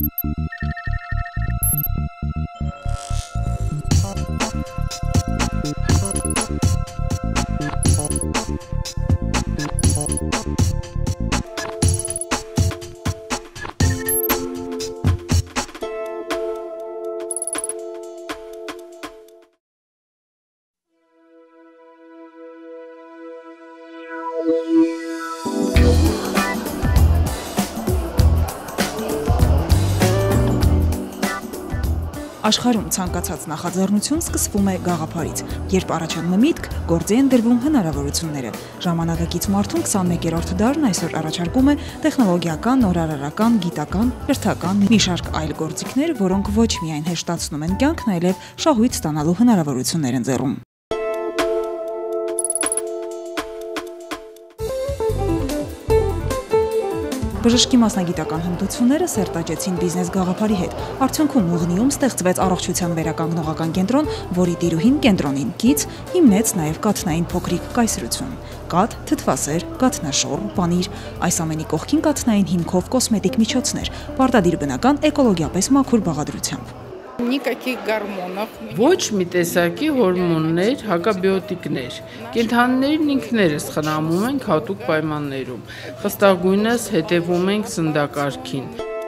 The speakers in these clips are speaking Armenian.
Աշխարհում ցանկացած նախաձեռնություն սկսվում է գաղափարից, երբ առաջանում է միտք, գործի են դրվում հնարավորությունները։ Ժամանակակից մարդուն 21-րդ դարն այսօր առաջարկում է տեխնոլոգիական, նորարարական, գիտական, կրթական մի շարք այլ գործիքներ, որոնք ոչ միայն հեշտացնում են կյանքն, այլև շահույթ ստանալու հնարավորություններ են ձեռում։ Բժշկի մասնագիտական հմտությունները սերտաճեցին բիզնես գաղափարի հետ։ Արդյունքում Մուղնիում ստեղծվեց առողջության վերականգնողական կենտրոն, որի տիրուհին կենտրոնին կից հիմնեց նաև կաթնային փոքրիկ կայսրություն։ Կաթ, թթվասեր, կաթնաշոռ, պանիր, այս ամենի կողքին կաթնային հիմքով կոսմետիկ միջոցներ, պարտադիր բնական էկոլոգիապես մաքուր բաղադրությամբ։ Ոչ մի տեսակի հորմոններ, հակաբիոտիկներ։ Կենդանիներին ինքներս խնամում ենք հատուկ պայմաններում։ Խստագույնս հետևում ենք սննդակարգին։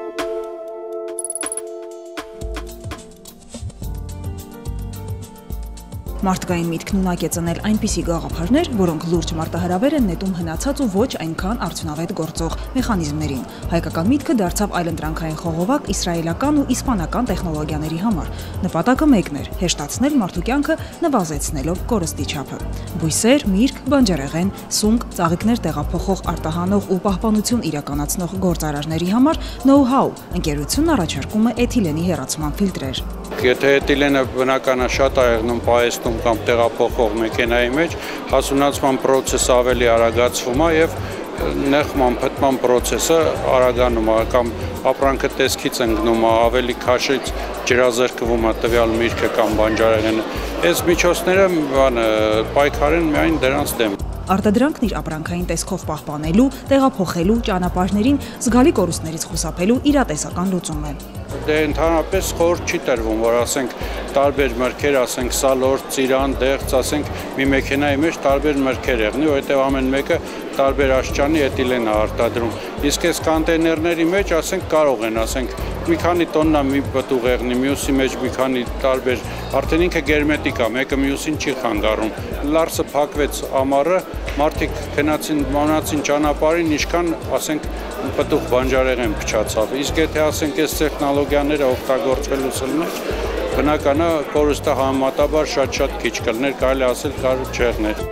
Մարդկային միտքն ունակ է ծնել այնպիսի գաղափարներ, որոնք լուրջ մարտահրավեր են նետում հնացած ու ոչ այնքան արդյունավետ գործող մեխանիզմներին։ Հայկական միտքը դարձավ այլընտրանքային խողովակ իսրայելական ու իսպանական տեխնոլոգիաների համար։ Նպատակը մեկն էր՝ հեշտացնել մարդու կյանքը նվազեցնելով կորստի չափը։ Բույսեր, միրգ, բանջարեղեն, սունկ, ծաղիկներ տեղափոխող, արտահանող ու պահպանություն իրականացնող գործարարների համար know-how ընկերությունն առաջարկում է էթիլենի հեռացման ֆիլտրեր։ Եթե էթիլենը բնական է շատ է եղնում պահեստում կամ տեղափոխող մեքենայի մեջ, հասունացման process-ը ավելի արագացվում է եւ նեղման փտման process-ը արագանում է կամ ապրանքը տեսքից ընկնում է, ավելի քաշից ջրազրկվում է տվյալ միրգը կամ բանջարեղենը։ Այս միջոցները պայքար են միայն դրանց դեմ։ Արտադրանքն իր ապրանքային տեսքով պահպանելու, տեղափոխելու, ճանապարհներին զգալի կորուստներից խուսափելու իրատեսական լուծում է։ Դե ընդհանրապես խորհուրդ չի տրվում, որ ասենք տարբեր մրգեր, ասենք սալորդ, ծիրան, դեղց, ասենք մի մեքենայի մեջ տարբեր մրգեր եղնի, որովհետև ամեն մեկը տարբեր աշճանի էթիլեն է արտադրում։ Իսկ այս կոնտեյներների մեջ ասենք կարող են, ասենք մի քանի տոննա մի պտուղ եղնի, մյուսի մեջ մի քանի տարբեր, արդեն ինքը գերմետիկ է, մեկը մյուսին չի խանգարում։ Լարսը փակվեց ամառը, մարդիկ գնացին մնացին ճանապարհին, ինչքան ասենք պտուղ բանջարեղեն փչացավ։ Իսկ եթե ասենք այս տեխնոլոգիաները օգտագործվելուց մեջ, բնական է կորուստը համեմատաբար շատ քիչ կլներ, կարելի ասել կարող չեղներ։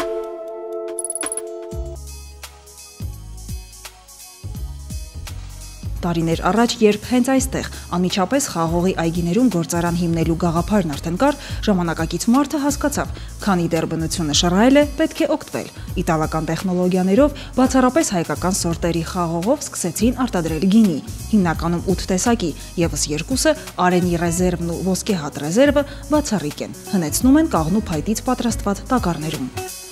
Տարիներ առաջ, երբ հենց այստեղ անմիջապես խաղողի այգիներում գործարան հիմնելու գաղափարն արդեն կար, ժամանակակից մարդը հասկացավ, քանի դեռ բնությունը շռայել է, պետք է օգտվել։ Իտալական տեխնոլոգիաներով, բացառապես հայկական սորտերի խաղողով սկսեցին արտադրել գինի, հիմնականում 8 տեսակի, ևս երկուսը՝ արենի ռեզերվն ու ոսկեհատ ռեզերվը, բացառիկ են, հնեցնում են կաղնու փայտից պատրաստված տակառներում։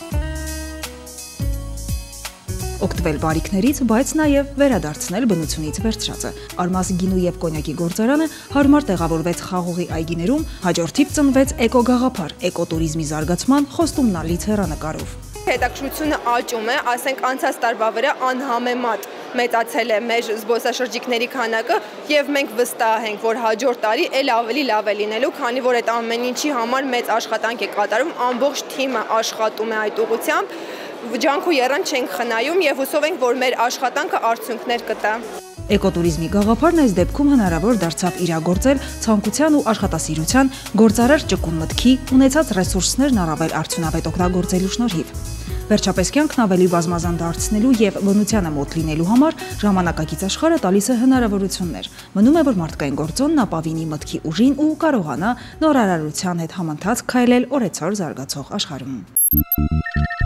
Օգտվել բարիքներից, բայց նաև վերադարձնել բնությունից վերցրածը։ Արմաս գինու եւ կոնյակի գործարանը հարմար տեղավորվեց խաղողի այգիներում, հաջորդիվ ծնվեց էկոգաղափար, էկոտուրիզմի զարգացման խոստումնալից հեռանկարով։ Հետաքրքրությունը աճում է, ասենք անցած տարվա վրա անհամեմատ մեծացել է մեր զբոսաշրջիկների քանակը եւ մենք վստահ ենք, որ հաջորդ տարի էլ ավելի լավ է լինելու, քանի որ այդ ամեն ինչի համար մեծ աշխատանք է կատարում, ամբողջ թիմը աշխատում է այդ ուղղությամբ, ջանք ու եռան չենք խնայում եւ հուսով ենք, որ մեր աշխատանքը արդյունքներ կտա։ Էկոտուրիզմի գաղափարն այս դեպքում հնարավոր դարձավ իրագործել ցանկության ու աշխատասիրության, գործարար ճկուն մտքի, ունեցած ռեսուրսներն առավել արդյունավետ օգտագործելու շնորհիվ։ Վերջապես կյանքն ավելի բազմազան դարձնելու եւ բնությանը մոտ լինելու համար ժամանակակից աշխարհը տալիս է հնարավորություններ։ Մնում է, որ մարդկային գործոնն ապավինի մտքի ուժին ու կարողանա նորարարության հետ համընթաց քայլել օրեցօր զարգացող աշխարհում։